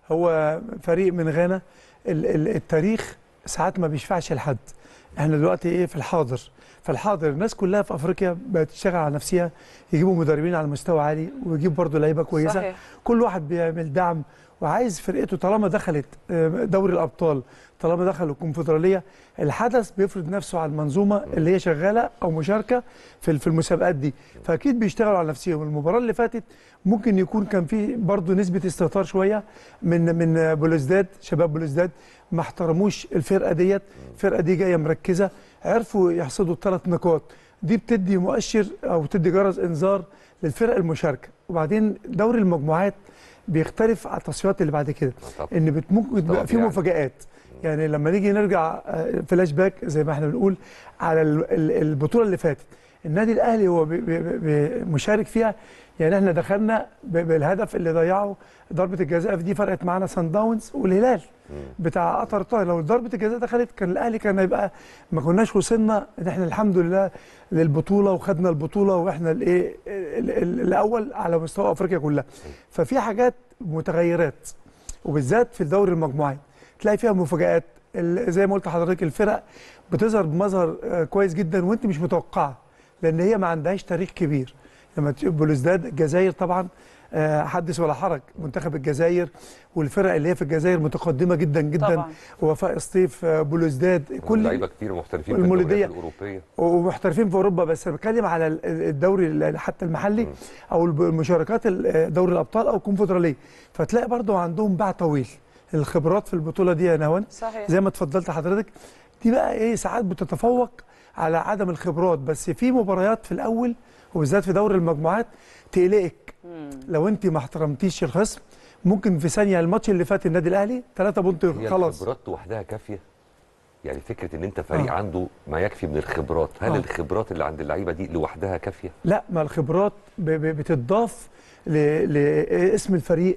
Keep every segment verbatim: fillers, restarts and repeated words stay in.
هو فريق من غانا. ال- ال- التاريخ ساعات ما بيشفعش لحد. احنا دلوقتي ايه في الحاضر، في الحاضر الناس كلها في افريقيا بقت تشتغل على نفسها، يجيبوا مدربين على مستوى عالي ويجيب برضه لعيبه كويسه. صحيح. كل واحد بيعمل دعم وعايز فرقته طالما دخلت آه، دوري الابطال، طالما دخلوا الكونفدراليه، الحدث بيفرض نفسه على المنظومه اللي هي شغاله او مشاركه في في المسابقات دي، فاكيد بيشتغلوا على نفسهم. المباراه اللي فاتت ممكن يكون كان في برضه نسبه استهتار شويه من من بلوزداد، شباب بلوزداد ما احترموش الفرقه ديت. الفرقه دي جايه مركزه، عرفوا يحصدوا الثلاث نقاط، دي بتدي مؤشر او بتدي جرس انذار للفرق المشاركه. وبعدين دوري المجموعات بيختلف على التصفيات اللي بعد كده، ان بت- ممكن تبقى في يعني. مفاجآت. يعني لما نيجي نرجع آه، فلاش باك زي ما احنا بنقول على ال- ال- البطوله اللي فاتت، النادي الاهلي هو بي- بي- بي- مشارك فيها. يعني احنا دخلنا ب- بالهدف اللي ضيعه ضربه الجزاء، في دي فرقت معانا سان داونز والهلال بتاع قطر طاهر. لو ضربه الجزاء دخلت كان الاهلي كان هيبقى ما كناش وصلنا ان احنا الحمد لله للبطوله وخدنا البطوله واحنا الايه ال- ال- الاول على مستوى افريقيا كلها. ففي حاجات متغيرات، وبالذات في الدوري المجموعات تلاقي فيها مفاجآت. ال- زي ما قلت لحضرتك الفرق بتظهر بمظهر آه، كويس جدا وانت مش متوقعه، لان هي ما عندهاش تاريخ كبير. لما تشوف بلوزداد الجزائر طبعا آه، حدث ولا حرج، منتخب الجزائر والفرق اللي هي في الجزائر متقدمه جدا جدا طبعا. ووفاء سطيف، آه، بلوزداد، كل كل لعيبه كتير محترفين في المولودية. الدوريات الاوروبيه ومحترفين في اوروبا. بس انا بتكلم على ال- الدوري ال- حتى المحلي او الب- المشاركات ال- دوري الابطال او الكونفدراليه، فتلاقي برضه عندهم باع طويل. الخبرات في البطوله دي يا نهوان صحيح. زي ما اتفضلت حضرتك، دي بقى ايه ساعات بتتفوق على عدم الخبرات. بس في مباريات في الاول وبالذات في دوري المجموعات تقلقك لو انت ما احترمتيش الخصم. ممكن في ثانيه الماتش اللي فات النادي الاهلي ثلاثة بونت هي خلاص. الخبرات لوحدها كافيه؟ يعني فكره ان انت فريق آه. عنده ما يكفي من الخبرات، هل آه. الخبرات اللي عند اللعيبه دي لوحدها كافيه؟ لا، ما الخبرات ب- ب- بتضاف ل- لاسم الفريق،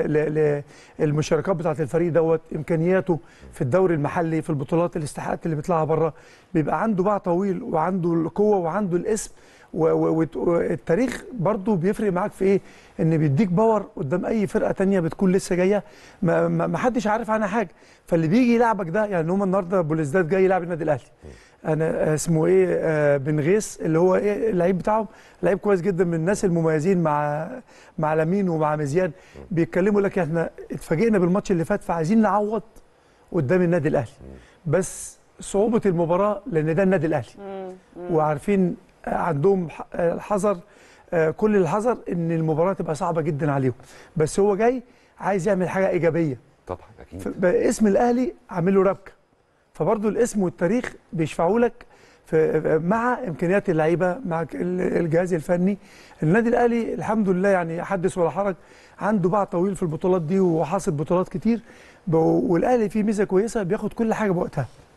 للمشاركات بتاعه الفريق دوت، امكانياته في الدوري المحلي، في البطولات الاستحقاقات اللي بيطلعها بره، بيبقى عنده باع طويل وعنده القوه وعنده الاسم. و- و- وت- والتاريخ برضو بيفرق معاك في ايه؟ ان بيديك باور قدام اي فرقه تانية بتكون لسه جايه ما, ما ما حدش عارف عنها حاجه. فاللي بيجي يلعبك ده، يعني هم النهارده بوليسداد جاي يلعب النادي الاهلي، انا اسمه ايه آه بن غيث اللي هو ايه اللعيب بتاعهم، لعيب كويس جدا من الناس المميزين مع مع لامين ومع مزيان. بيتكلموا لك احنا اتفاجئنا بالماتش اللي فات فعايزين نعوض قدام النادي الاهلي، بس صعوبه المباراه لان ده النادي الاهلي وعارفين عندهم ح- الحذر، آه، كل الحذر ان المباراه تبقى صعبه جدا عليهم. بس هو جاي عايز يعمل حاجه ايجابيه. طبعا اكيد. ف- اسم الاهلي عامل له ربكه، فبرضه الاسم والتاريخ بيشفعوا لك في مع امكانيات اللعيبه مع ك- ال- الجهاز الفني. النادي الاهلي الحمد لله يعني حدث ولا حرج، عنده باع طويل في البطولات دي وحاصل بطولات كتير، ب- والاهلي فيه ميزه كويسه بياخد كل حاجه بوقتها.